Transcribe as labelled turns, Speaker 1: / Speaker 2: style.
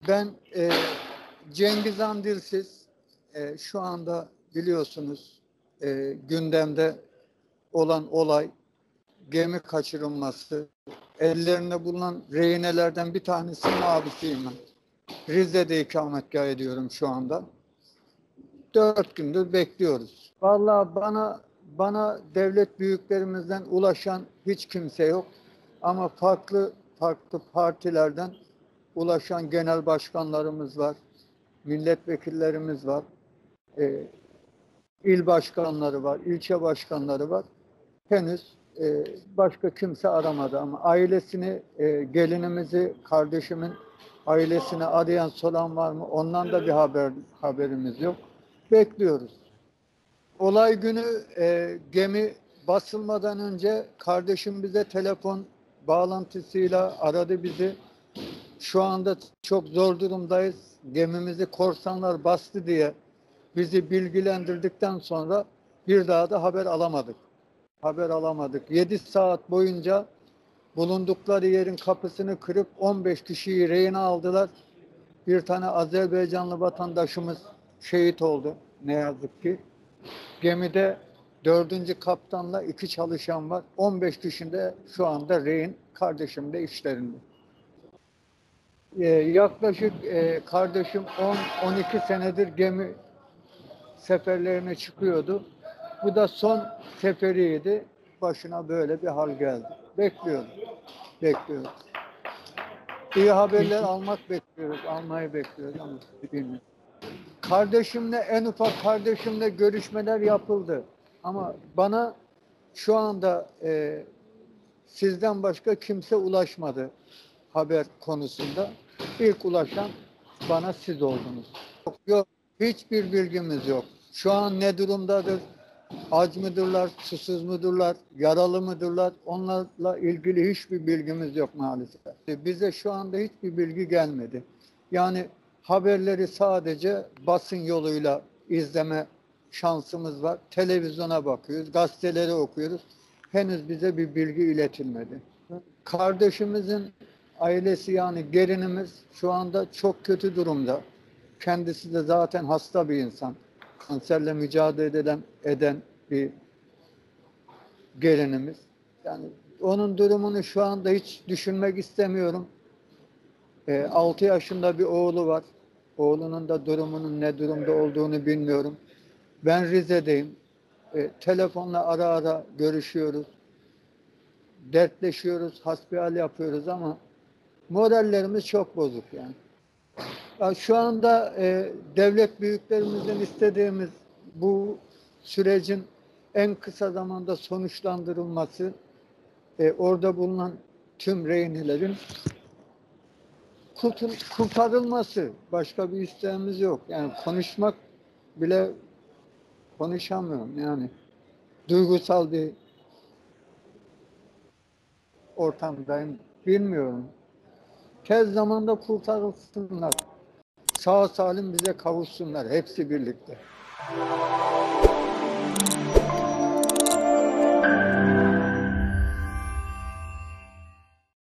Speaker 1: Ben Cengiz Han Dilsiz, şu anda biliyorsunuz gündemde olan olay gemi kaçırılması. Ellerinde bulunan rehinelerden bir tanesinin abisiyim ben. Rize'de ikametgah ediyorum şu anda. 4 gündür bekliyoruz. Vallahi bana devlet büyüklerimizden ulaşan hiç kimse yok. Ama farklı partilerden ulaşan genel başkanlarımız var, milletvekillerimiz var, e, il başkanları var, ilçe başkanları var. Henüz başka kimse aramadı ama ailesini, gelinimizi, kardeşimin ailesini arayan soran var mı? Ondan da bir haberimiz yok. Bekliyoruz. Olay günü gemi basılmadan önce kardeşim bize telefon bağlantısıyla aradı bizi. Şu anda çok zor durumdayız. Gemimizi korsanlar bastı diye bizi bilgilendirdikten sonra bir daha da haber alamadık. 7 saat boyunca bulundukları yerin kapısını kırıp 15 kişiyi rehin aldılar. Bir tane Azerbaycanlı vatandaşımız şehit oldu ne yazık ki. Gemide 4. kaptanla 2 çalışan var. 15 kişi de şu anda rehin, kardeşim de işlerinde. Yaklaşık kardeşim 10-12 senedir gemi seferlerine çıkıyordu. Bu da son seferiydi. Başına böyle bir hal geldi. Bekliyoruz. İyi haberler almayı bekliyoruz ama bilmiyorum. En ufak kardeşimle görüşmeler yapıldı. Ama bana şu anda sizden başka kimse ulaşmadı haber konusunda. İlk ulaşan bana siz oldunuz. Yok, hiçbir bilgimiz yok. Şu an ne durumdadır? Aç mıdırlar, susuz mudurlar, yaralı mıdırlar? Onlarla ilgili hiçbir bilgimiz yok maalesef. Bize şu anda hiçbir bilgi gelmedi. Yani haberleri sadece basın yoluyla izleme şansımız var. Televizyona bakıyoruz, gazeteleri okuyoruz. Henüz bize bir bilgi iletilmedi. Kardeşimizin ailesi yani gelinimiz şu anda çok kötü durumda. Kendisi de zaten hasta bir insan. Kanserle mücadele eden bir gelinimiz. Yani onun durumunu şu anda hiç düşünmek istemiyorum. 6 yaşında bir oğlu var. Oğlunun da durumunun ne durumda olduğunu bilmiyorum. Ben Rize'deyim. Telefonla ara ara görüşüyoruz. Dertleşiyoruz, hasbihal yapıyoruz ama morallerimiz çok bozuk yani. Ya şu anda devlet büyüklerimizden istediğimiz bu sürecin en kısa zamanda sonuçlandırılması, orada bulunan tüm rehinelerin kurtarılması. Başka bir isteğimiz yok. Yani konuşmak bile konuşamıyorum yani. Duygusal bir ortamdayım. Bilmiyorum. Tez zamanda kurtarılsınlar. Sağ salim bize kavuşsunlar hepsi birlikte.